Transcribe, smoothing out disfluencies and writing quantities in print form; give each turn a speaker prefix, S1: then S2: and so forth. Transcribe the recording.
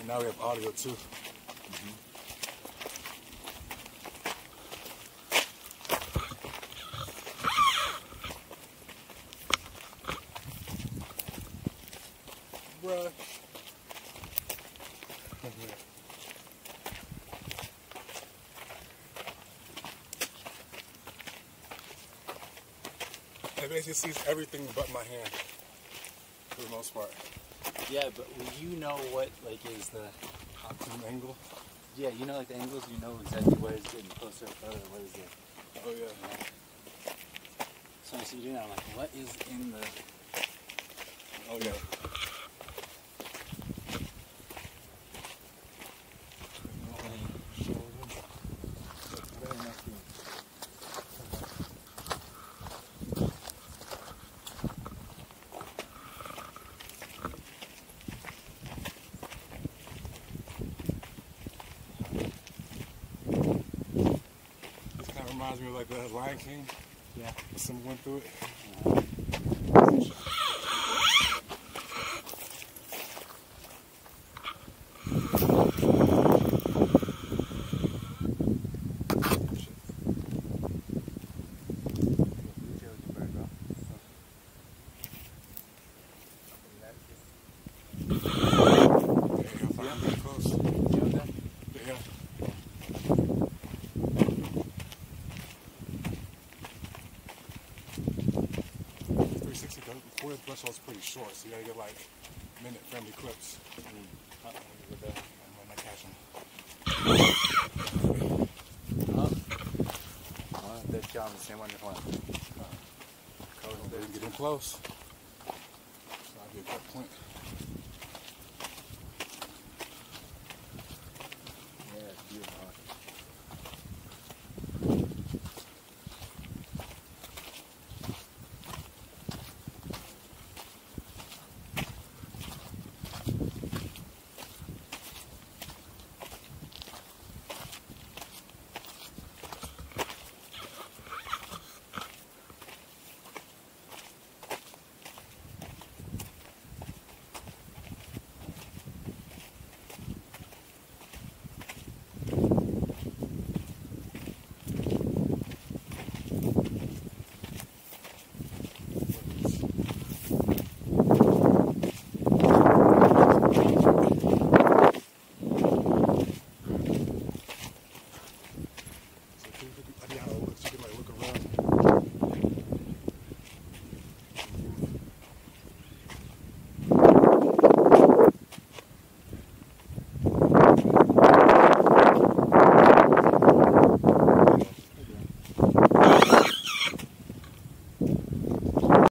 S1: And now we have audio too. Bruh. It basically sees everything but my hand, for the most part.
S2: Yeah, but will you know what like is the
S1: Optimum angle?
S2: yeah, you know like the angles, you know exactly what is getting closer or further, what is it?
S1: Oh yeah.
S2: So I see you doing that, I'm like, what is in the
S1: Oh yeah. Reminds me of like the Lion King.
S2: yeah.
S1: Someone went through it. The threshold's pretty short, so you gotta get like minute-friendly clips. And when I catch them.
S2: Well, they're on the same one as one.
S1: Getting close. So I'll be a good point.